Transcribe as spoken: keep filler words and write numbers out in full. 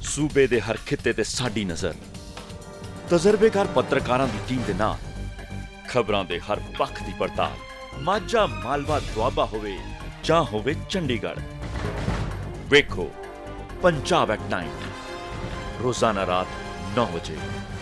सूबे दे हर खिते ते साडी नज़र, तजर्बेकार पत्रकारां दी टीम दे नाल खबरां दे हर पक्ष दी पड़ताल। माझा मालवा दुआबा होवे जां होवे चंडीगढ़, वेखो पंजाब एट नाइट रोजाना रात नौ बजे।